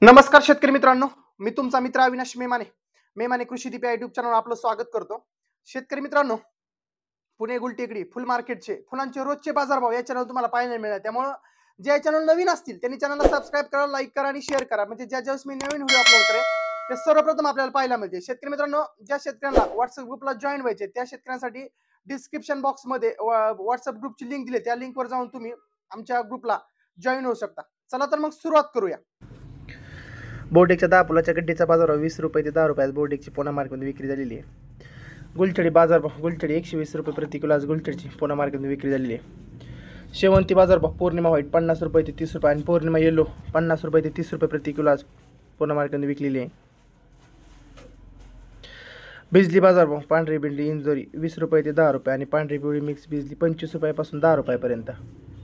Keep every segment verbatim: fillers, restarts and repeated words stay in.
नमस्कार शेतकरी मित्रांनो, मी तुमचा मित्र अविनाश मेमाने मेमाने कृषी दीप या युट्यूब चॅनलवर आपलं स्वागत करतो. शेतकरी मित्रांनो, पुणे गुलटेकडी फुल मार्केटचे फुलांचे रोजचे बाजारभाव या चॅनल तुम्हाला पाहायला मिळेल. त्यामुळे जे चॅनल नवीन असतील त्यांनी चॅनलला सबस्क्राईब करा, लाईक करा आणि शेअर करा, म्हणजे ज्या ज्यावेळेस मी नवीन व्हिडिओ अपलोड करेन ते सर्वप्रथम आपल्याला पाहायला मिळते. शेतकरी मित्रांनो, ज्या शेतकऱ्यांना व्हॉट्सअप ग्रुपला जॉईन व्हायचे त्या शेतकऱ्यांसाठी डिस्क्रिप्शन बॉक्स मध्ये व्हॉट्सअप ग्रुपची लिंक दिली, त्या लिंकवर जाऊन तुम्ही आमच्या ग्रुपला जॉईन होऊ शकता. चला तर मग सुरुवात करूया. बोर्डेकच्या दहा फुलाच्या गड्डीचा बाजारभाव वीस रुपये ते दहा रुपयात बोर्डेकची पुणे मार्केटमध्ये विक्री झालेली आहे. गुलछडी बाजारभाव गुलछडी एकशे वीस रुपये प्रति किलो आज गुलछडीची पुणे मार्केटमध्ये विक्री झालेली आहे. शेवंती बाजारभाव पौर्णिमा व्हाईट पन्नास रुपये ते तीस रुपये आणि पौर्णिमा येलो पन्नास रुपये ते तीस रुपये प्रति किलो आज पुणे मार्केटमध्ये विकलेली आहे. बिजली बाजारभाव पांढरी भेंडी इंजोरी वीस रुपये ते दहा रुपये आणि पांढरी पिवळी मिक्स बिजली पंचवीस रुपयापासून दहा रुपयापर्यंत.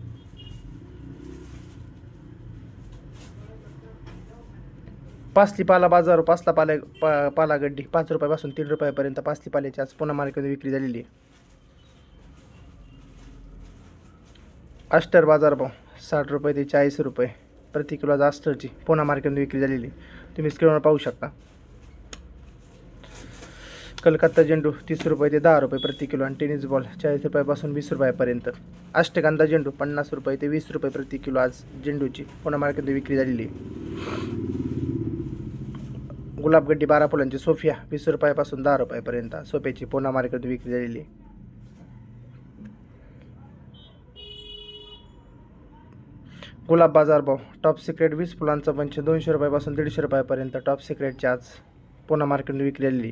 पासली पाला बाजार पासला पाला पा पाला गड्डी पाच रुपयापासून तीन रुपयापर्यंत पासली पाल्याची आज पुणे मार्केटमध्ये विक्री झालेली आहे. अस्टर बाजारभाव साठ रुपये ते चाळीस रुपये प्रति किलो आज अस्टरची पुणे मार्केटमध्ये विक्री झालेली तुम्ही स्क्रीनवर पाहू शकता. कलकत्ता झेंडू तीस रुपये ते दहा रुपये प्रति किलो आणि टेनिस बॉल चाळीस रुपयापासून वीस रुपयापर्यंत. अष्टगंधा झेंडू पन्नास रुपये ते वीस रुपये प्रति किलो आज झेंडूची पुणे मार्केटमध्ये विक्री झालेली आहे. गुलाबगड्डी बारा फुलांची सोफिया वीस रुपयापासून दहा रुपयापर्यंत सोफ्याची पुणे मार्केटमध्ये विक्री झालेली. गुलाब बाजारभाव टॉप सिक्रेट वीस फुलांचा बंच दोनशे रुपयापासून दीडशे रुपयापर्यंत टॉप सिक्रेटची आज पुणे मार्केटमध्ये विक्री झालेली.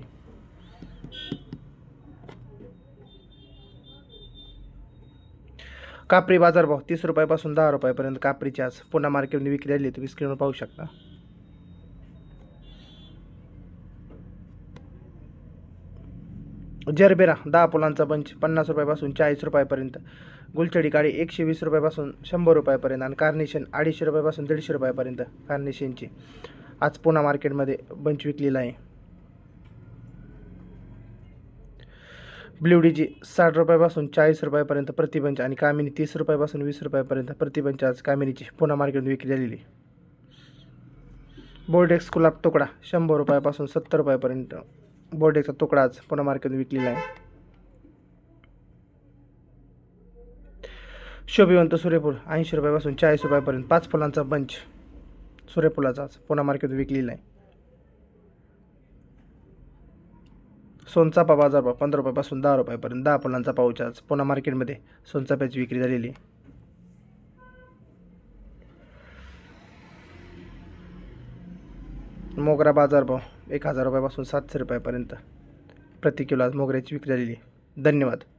कापरी बाजारभाव तीस रुपयापासून दहा रुपयापर्यंत कापरीची आज पुणे मार्केटमध्ये विक्री झालेली तुम्ही स्क्रीनवर पाहू शकता. जरबेरा दहा फुलांचा बंच पन्नास रुपयापासून चाळीस रुपयापर्यंत. गुलछडी काळी एकशे वीस रुपयापासून शंभर रुपयापर्यंत आणि कार्नेशन अडीचशे रुपयापासून दीडशे रुपयापर्यंत कार्नेशनची आज पुणे मार्केटमध्ये बंच विकलेला आहे. ब्ल्यूडीची साठ रुपयापासून चाळीस रुपयापर्यंत प्रतिबंच आणि कामिनी तीस रुपयापासून वीस रुपयापर्यंत प्रतिबंच आज कामिनीची पुणे मार्केटमध्ये विक्री झालेली. बोर्डेक्स गुलाब तुकडा शंभर रुपयापासून सत्तर रुपयापर्यंत बोर्डेक्सचा तुकडा आज पुणे मार्केटमध्ये विकलेला आहे. शोभिवंत सूर्यफूल ऐंशी रुपयापासून चाळीस रुपयापर्यंत पाच फुलांचा बंच सूर्यफुलाचा आज पुणे मार्केटमध्ये विकलेला आहे. सोनचाफा बाजारभाव पंधरा रुपयापासून दहा रुपयापर्यंत दहा फुलांचा पाऊच आज पुणे मार्केटमध्ये सोनचाफ्याची विक्री झालेली. मोगरा बाजारभाव एक हजार रुपयापासून सातशे रुपयापर्यंत प्रति किलो आज मोगऱ्याची विक्री झालेली. धन्यवाद.